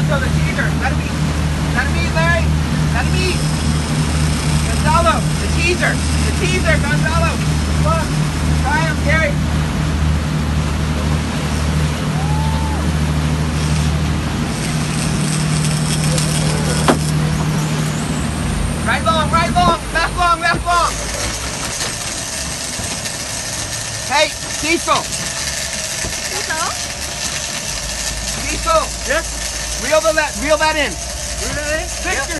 Gonzo, the teaser. Let him eat. Let him eat, Larry. Let him eat. Gonzalo, the teaser. The teaser, Gonzalo. Look. Try him, Gary. Right long, left long, left long. Hey, Diesel. Diesel. Yes? Reel that in. Really? Yep.